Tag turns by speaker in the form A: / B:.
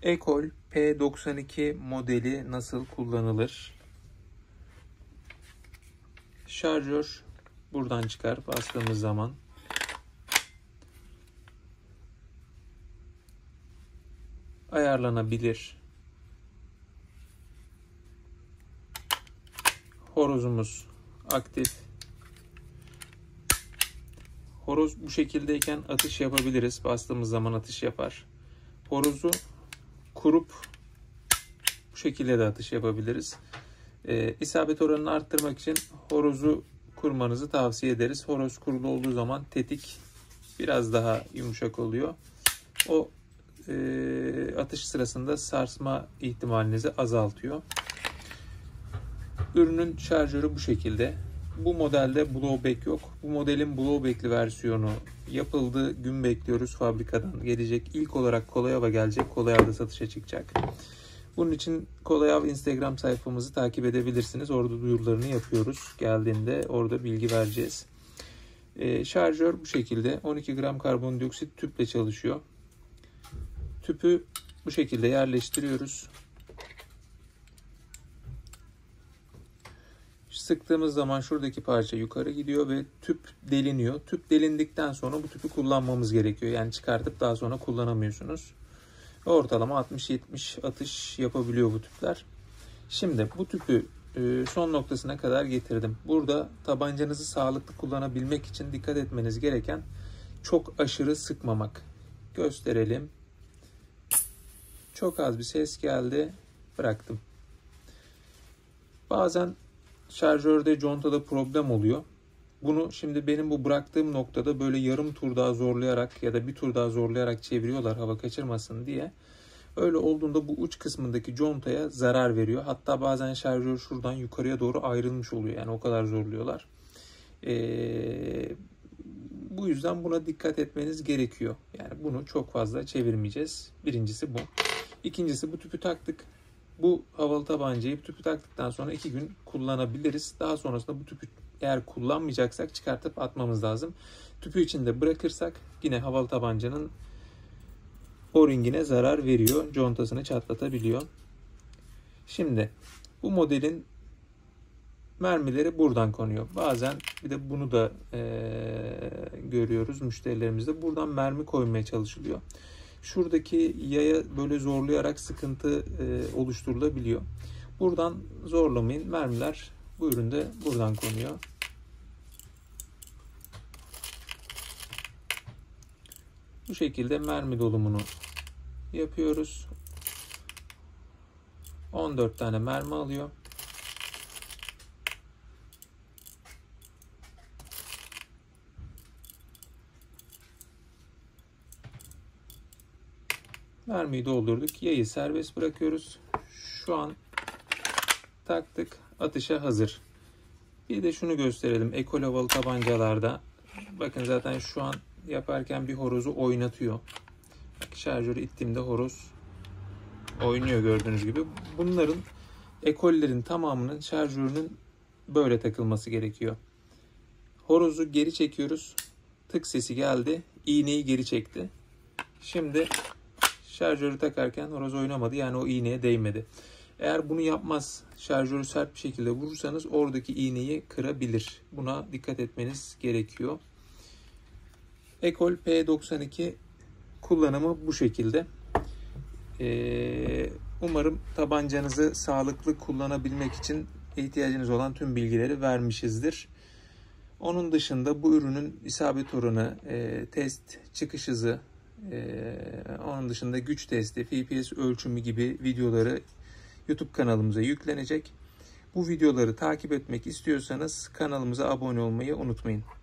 A: Ekol P92 modeli nasıl kullanılır? Şarjör buradan çıkar bastığımız zaman. Ayarlanabilir. Horozumuz aktif. Horoz bu şekildeyken atış yapabiliriz. Bastığımız zaman atış yapar. Horozu kurup bu şekilde de atış yapabiliriz. İsabet oranını arttırmak için horozu kurmanızı tavsiye ederiz. Horoz kurulu olduğu zaman tetik biraz daha yumuşak oluyor. O atış sırasında sarsma ihtimalinizi azaltıyor. Ürünün şarjörü bu şekilde. Bu modelde blowback yok. Bu modelin blowback'li versiyonu yapıldı. Gün bekliyoruz fabrikadan. Gelecek. İlk olarak Kolayav'a gelecek. Kolayav'da satışa çıkacak. Bunun için Kolayav Instagram sayfamızı takip edebilirsiniz. Orada duyurularını yapıyoruz. Geldiğinde orada bilgi vereceğiz. Şarjör bu şekilde. 12 gram karbondioksit tüple çalışıyor. Tüpü bu şekilde yerleştiriyoruz. Sıktığımız zaman şuradaki parça yukarı gidiyor ve tüp deliniyor. Tüp delindikten sonra bu tüpü kullanmamız gerekiyor. Yani çıkartıp daha sonra kullanamıyorsunuz. Ortalama 60-70 atış yapabiliyor bu tüpler. Şimdi bu tüpü son noktasına kadar getirdim. Burada tabancanızı sağlıklı kullanabilmek için dikkat etmeniz gereken çok aşırı sıkmamak. Gösterelim. Çok az bir ses geldi. Bıraktım. Bazen şarjörde, contada problem oluyor. Bunu şimdi benim bu bıraktığım noktada böyle yarım tur daha zorlayarak ya da bir tur daha zorlayarak çeviriyorlar hava kaçırmasın diye. Öyle olduğunda bu uç kısmındaki contaya zarar veriyor. Hatta bazen şarjör şuradan yukarıya doğru ayrılmış oluyor. Yani o kadar zorluyorlar. Bu yüzden buna dikkat etmeniz gerekiyor. Yani bunu çok fazla çevirmeyeceğiz. Birincisi bu. İkincisi bu tüpü taktık. Bu havalı tabancayı tüpü taktıktan sonra 2 gün kullanabiliriz. Daha sonrasında bu tüpü eğer kullanmayacaksak çıkartıp atmamız lazım. Tüpü içinde bırakırsak yine havalı tabancanın o-ringine zarar veriyor. Contasını çatlatabiliyor. Şimdi bu modelin mermileri buradan konuyor. Bazen bir de bunu da görüyoruz müşterilerimizde. Buradan mermi koymaya çalışılıyor. Şuradaki yaya böyle zorlayarak sıkıntı oluşturulabiliyor. Buradan zorlamayın. Mermiler bu üründe buradan konuyor. Bu şekilde mermi dolumunu yapıyoruz. 14 tane mermi alıyor. Mermiyi doldurduk. Yayı serbest bırakıyoruz. Şu an taktık. Atışa hazır. Bir de şunu gösterelim. Ekol havalı tabancalarda. Bakın zaten şu an yaparken bir horozu oynatıyor. Şarjörü ittiğimde horoz oynuyor gördüğünüz gibi. Bunların ekollerin tamamının şarjörünün böyle takılması gerekiyor. Horozu geri çekiyoruz. Tık sesi geldi. İğneyi geri çekti. Şimdi şarjörü takarken horoz oynamadı. Yani o iğneye değmedi. Eğer bunu yapmaz, şarjörü sert bir şekilde vurursanız oradaki iğneyi kırabilir. Buna dikkat etmeniz gerekiyor. Ekol P92 kullanımı bu şekilde. Umarım tabancanızı sağlıklı kullanabilmek için ihtiyacınız olan tüm bilgileri vermişizdir. Onun dışında bu ürünün isabet oranı, test çıkış hızı, onun dışında güç testi, FPS ölçümü gibi videoları YouTube kanalımıza yüklenecek. Bu videoları takip etmek istiyorsanız kanalımıza abone olmayı unutmayın.